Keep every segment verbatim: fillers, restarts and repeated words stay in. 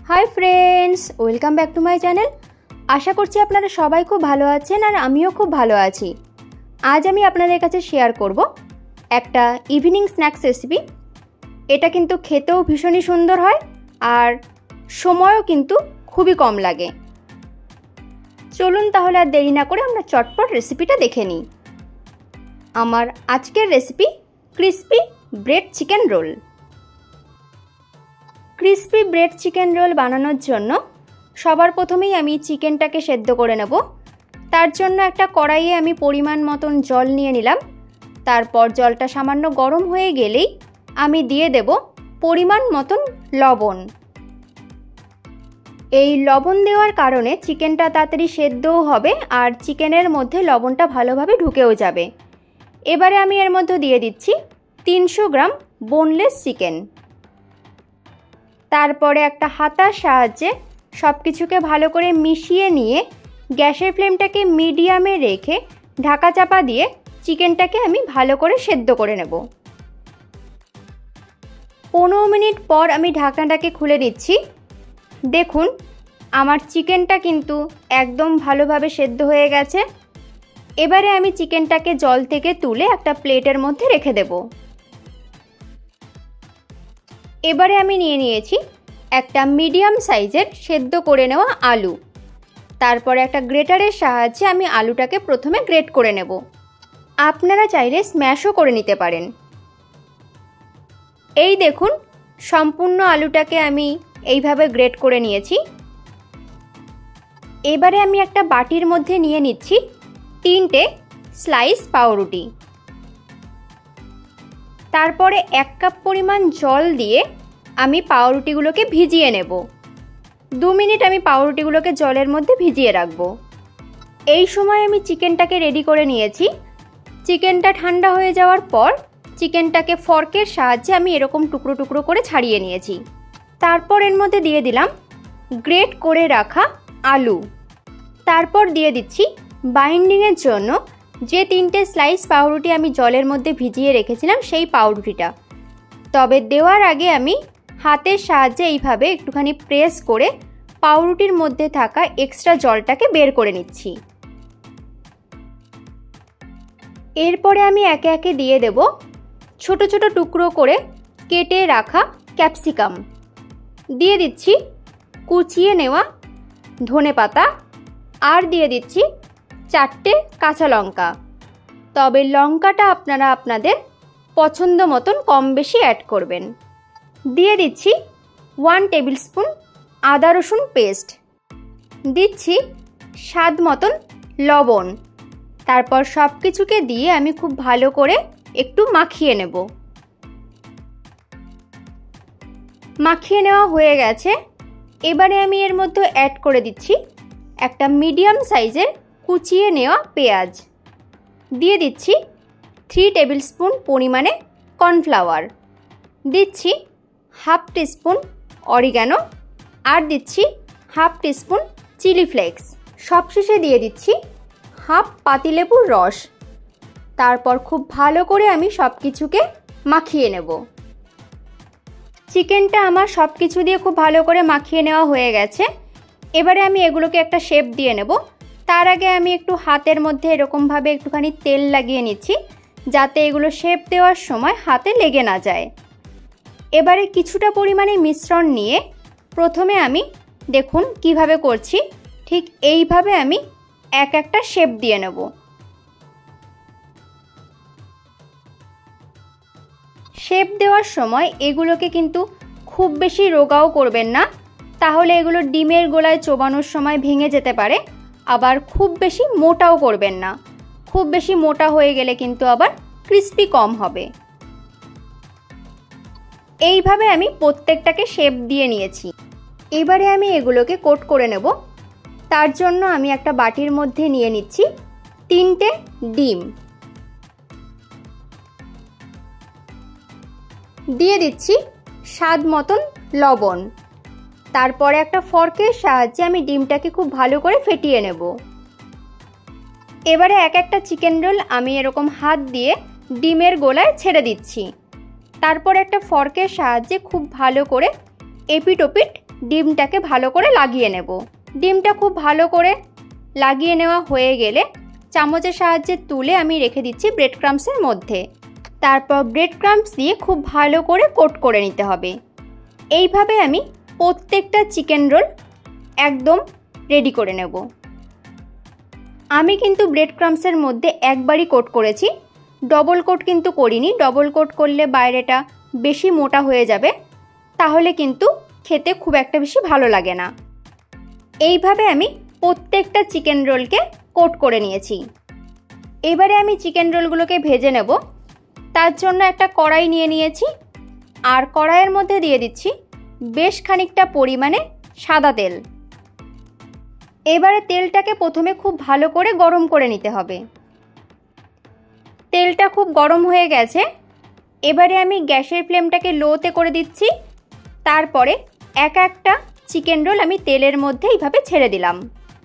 Hi friends, welcome back to my channel. आशा करছি আপনারা সবাই খুব ভালো আছেন আর আমিও খুব ভালো আছি। আজ আমি আপনাদের কাছে শেয়ার করব একটা ইভিনিং স্ন্যাক্স রেসিপি। এটা কিন্তু খেতেও ভীষণই সুন্দর হয় আর সময়ও কিন্তু খুবই কম লাগে। চলুন তাহলে আর দেরি না করে আমরা চটপট রেসিপিটা দেখে নিই। আমার আজকের recipe crispy bread chicken roll. Crispy bread chicken roll বানানোর জন্য সবার প্রথমেই আমি চিকেনটাকে সেদ্ধ করে নেব। তার জন্য একটা কড়াইয়ে আমি পরিমাণ মতন জল নিয়ে নিলাম। তারপর জলটা সামান্য গরম হয়ে গেলেই আমি দিয়ে দেব পরিমাণ মতন লবণ। এই লবণ দেওয়ার কারণে চিকেনটা তাড়াতাড়ি সেদ্ধও হবে আর চিকেনের মধ্যে লবণটা ভালোভাবে ঢুকেও যাবে। এবারে আমি এর মধ্যে দিয়ে দিচ্ছি তিনশো গ্রাম বোনলেস চিকেন। তারপরে একটা হাতার সাহায্যে সব কিছুকে ভালো করে মিশিয়ে নিয়ে গ্যাসের ফ্লেমটাকে মিডিয়ামে রেখে ঢাকা চাপা দিয়ে চিকেনটাকে আমি ভালো করে সেদ্ধ করে নেব। পনেরো মিনিট পর আমি ঢাকনাটাকে খুলে নিচ্ছি। দেখুন আমার চিকেনটা কিন্তু একদম ভালোভাবে সেদ্ধ হয়ে গেছে। এবারে আমি চিকেনটাকে জল থেকে তুলে একটা প্লেটের মধ্যে রেখে দেব। এবারে আমি নিয়ে নিয়েছি একটা মিডিয়াম সাইজের সেদ্ধ করে নেওয়া আলু। তারপরে একটা গ্রেটারের সাহায্যে আমি আলুটাকে প্রথমে গ্রেট করে নেব। আপনারা চাইলে স্ম্যাশও করে নিতে পারেন। এই দেখুন সম্পূর্ণ আলুটাকে আমি এইভাবে গ্রেট করে নিয়েছি। এবারে আমি একটা বাটির মধ্যে নিয়ে নিচ্ছি তিনটে স্লাইস পাউরুটি। তারপরে এক কাপ পরিমাণ জল দিয়ে আমি পাউরুটিগুলোকে ভিজিয়ে নেব। দু মিনিট আমি পাউরুটিগুলোকে জলের মধ্যে ভিজিয়ে রাখব। এই সময় আমি চিকেনটাকে রেডি করে নিয়েছি। চিকেনটা ঠান্ডা হয়ে যাওয়ার পর চিকেনটাকে ফর্কের সাহায্যে আমি এরকম টুকরো টুকরো করে ছাড়িয়ে নিয়েছি। তারপর এর মধ্যে দিয়ে দিলাম গ্রেট করে রাখা আলু। তারপর দিয়ে দিচ্ছি বাইন্ডিংয়ের জন্য যে তিনটে স্লাইস পাউরুটি আমি জলের মধ্যে ভিজিয়ে রেখেছিলাম সেই পাউরুটিটা। তবে দেওয়ার আগে আমি হাতের সাহায্যে এইভাবে একটুখানি প্রেস করে পাউরুটির মধ্যে থাকা এক্সট্রা জলটাকে বের করে নিচ্ছি। এরপরে আমি একে একে দিয়ে দেব ছোট ছোট টুকরো করে কেটে রাখা ক্যাপসিকাম। দিয়ে দিচ্ছি কুচিয়ে নেওয়া ধনেপাতা আর দিয়ে দিচ্ছি চারটে কাঁচা লঙ্কা। তবে লঙ্কাটা আপনারা আপনাদের পছন্দ মতন কম বেশি অ্যাড করবেন। দিয়ে দিচ্ছি ওয়ান টেবিল স্পুন আদা রসুন পেস্ট। দিচ্ছি স্বাদ মতন লবণ। তারপর সব কিছুকে দিয়ে আমি খুব ভালো করে একটু মাখিয়ে নেব। মাখিয়ে নেওয়া হয়ে গেছে। এবারে আমি এর মধ্যে অ্যাড করে দিচ্ছি একটা মিডিয়াম সাইজের কুচিয়ে নেওয়া পেঁয়াজ। দিয়ে দিচ্ছি থ্রি টেবিল স্পুন পরিমাণে কর্নফ্লাওয়ার। দিচ্ছি হাফ টিস্পুন অরিগ্যানো আর দিচ্ছি হাফ টিস্পুন চিলি ফ্লেক্স। সবশেষে দিয়ে দিচ্ছি হাফ পাতিলেবুর রস। তারপর খুব ভালো করে আমি সব কিছুকে মাখিয়ে নেব। চিকেনটা আমার সব কিছু দিয়ে খুব ভালো করে মাখিয়ে নেওয়া হয়ে গেছে। এবারে আমি এগুলোকে একটা শেপ দিয়ে নেব। তার আগে আমি একটু হাতের মধ্যে এরকমভাবে একটুখানি তেল লাগিয়ে নিচ্ছি যাতে এগুলো শেপ দেওয়ার সময় হাতে লেগে না যায়। এবারে কিছুটা পরিমাণে মিশ্রণ নিয়ে প্রথমে আমি দেখুন কিভাবে করছি, ঠিক এইভাবে আমি এক একটা শেপ দিয়ে নেব। শেপ দেওয়ার সময় এগুলোকে কিন্তু খুব বেশি রোগাও করবেন না, তাহলে এগুলো ডিমের গোলায় চোবানোর সময় ভেঙে যেতে পারে। আবার খুব বেশি মোটাও করবেন না, খুব বেশি মোটা হয়ে গেলে কিন্তু আবার ক্রিস্পি কম হবে। এইভাবে আমি প্রত্যেকটাকে শেপ দিয়ে নিয়েছি। এবারে আমি এগুলোকে কোট করে নেব। তার জন্য আমি একটা বাটির মধ্যে নিয়ে নিচ্ছি তিনটে ডিম। দিয়ে দিচ্ছি স্বাদ মতন লবণ। তারপরে একটা ফর্কের সাহায্যে আমি ডিমটাকে খুব ভালো করে ফেটিয়ে নেব। এবারে এক একটা চিকেন রোল আমি এরকম হাত দিয়ে ডিমের গোলায় ছেড়ে দিচ্ছি। তারপর একটা ফর্কের সাহায্যে খুব ভালো করে এপিট ওপিট ডিমটাকে ভালো করে লাগিয়ে নেব। ডিমটা খুব ভালো করে লাগিয়ে নেওয়া হয়ে গেলে চামচের সাহায্যে তুলে আমি রেখে দিচ্ছি ব্রেড ক্রাম্বসের মধ্যে। তারপর ব্রেড ক্রাম্বস দিয়ে খুব ভালো করে কোট করে নিতে হবে। এইভাবে আমি প্রত্যেকটা চিকেন রোল একদম রেডি করে নেব। আমি কিন্তু ব্রেড ক্রাম্বসের মধ্যে একবারই কোট করেছি, ডবল কোট কিন্তু করিনি। ডবল কোট করলে বাইরেটা বেশি মোটা হয়ে যাবে, তাহলে কিন্তু খেতে খুব একটা বেশি ভালো লাগে না। এইভাবে আমি প্রত্যেকটা চিকেন রোলকে কোট করে নিয়েছি। এবারে আমি চিকেন রোলগুলোকে ভেজে নেব। তার জন্য একটা কড়াই নিয়ে নিয়েছি, আর কড়াইয়ের মধ্যে দিয়ে দিচ্ছি বেশ খানিকটা পরিমাণে সাদা তেল। এবারে তেলটাকে প্রথমে খুব ভালো করে গরম করে নিতে হবে। তেলটা খুব গরম হয়ে গেছে। এবারে আমি গ্যাসের ফ্লেমটাকে লোতে করে দিচ্ছি। তারপরে এক একটা চিকেন রোল আমি তেলের মধ্যে এইভাবে ছেড়ে দিলাম।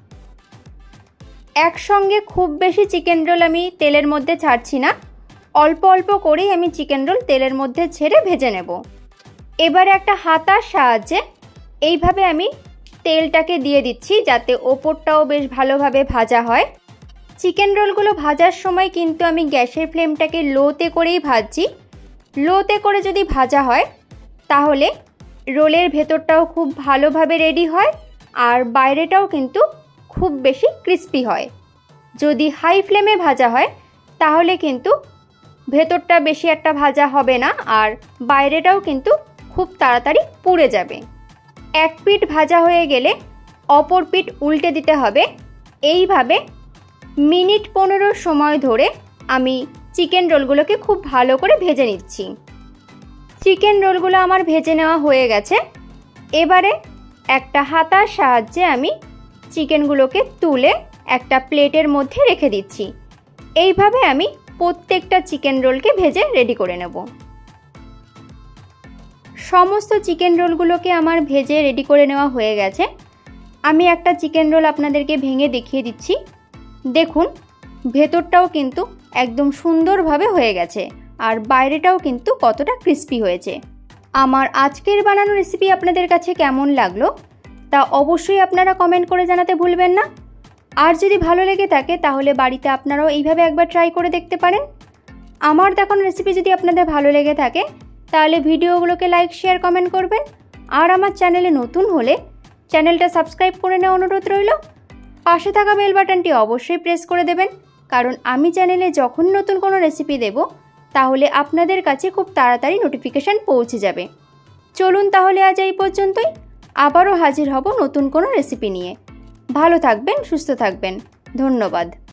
একসঙ্গে খুব বেশি চিকেন রোল আমি তেলের মধ্যে ছাড়ছি না, অল্প অল্প করেই আমি চিকেন রোল তেলের মধ্যে ছেড়ে ভেজে নেব। এবারে একটা হাতার সাহায্যে এইভাবে আমি তেলটাকে দিয়ে দিচ্ছি, যাতে ওপরটাও বেশ ভালোভাবে ভাজা হয়। চিকেন রোলগুলো ভাজার সময় কিন্তু আমি গ্যাসের ফ্লেমটাকে লোতে করেই ভাজছি। লোতে করে যদি ভাজা হয় তাহলে রোলের ভেতরটাও খুব ভালোভাবে রেডি হয়, আর বাইরেটাও কিন্তু খুব বেশি ক্রিস্পি হয়। যদি হাই ফ্লেমে ভাজা হয় তাহলে কিন্তু ভেতরটা বেশি একটা ভাজা হবে না, আর বাইরেটাও কিন্তু খুব তাড়াতাড়ি পুড়ে যাবে। এক পিঠ ভাজা হয়ে গেলে অপর পিঠ উল্টে দিতে হবে। এইভাবে মিনিট পনেরো সময় ধরে আমি চিকেন রোলগুলোকে খুব ভালো করে ভেজে নিচ্ছি। চিকেন রোলগুলো আমার ভেজে নেওয়া হয়ে গেছে। এবারে একটা হাতার সাহায্যে আমি চিকেনগুলোকে তুলে একটা প্লেটের মধ্যে রেখে দিচ্ছি। এইভাবে আমি প্রত্যেকটা চিকেন রোলকে ভেজে রেডি করে নেব। সমস্ত চিকেন রোলগুলোকে আমার ভেজে রেডি করে নেওয়া হয়ে গেছে। আমি একটা চিকেন রোল আপনাদেরকে ভেঙে দেখিয়ে দিচ্ছি। দেখুন, ভেতরটাও কিন্তু একদম সুন্দরভাবে হয়ে গেছে, আর বাইরেটাও কিন্তু কতটা ক্রিস্পি হয়েছে। আমার আজকের বানানো রেসিপি আপনাদের কাছে কেমন লাগলো তা অবশ্যই আপনারা কমেন্ট করে জানাতে ভুলবেন না। আর যদি ভালো লেগে থাকে তাহলে বাড়িতে আপনারাও এইভাবে একবার ট্রাই করে দেখতে পারেন। আমার দেখানো রেসিপি যদি আপনাদের ভালো লেগে থাকে তাহলে ভিডিওগুলোকে লাইক, শেয়ার, কমেন্ট করবেন। আর আমার চ্যানেলে নতুন হলে চ্যানেলটা সাবস্ক্রাইব করে নেওয়ার অনুরোধ রইল। পাশে থাকা বেল বাটনটি অবশ্যই প্রেস করে দেবেন, কারণ আমি চ্যানেলে যখন নতুন কোনো রেসিপি দেব তাহলে আপনাদের কাছে খুব তাড়াতাড়ি নোটিফিকেশান পৌঁছে যাবে। চলুন তাহলে আজ এই পর্যন্তই। আবারও হাজির হব নতুন কোনো রেসিপি নিয়ে। ভালো থাকবেন, সুস্থ থাকবেন। ধন্যবাদ।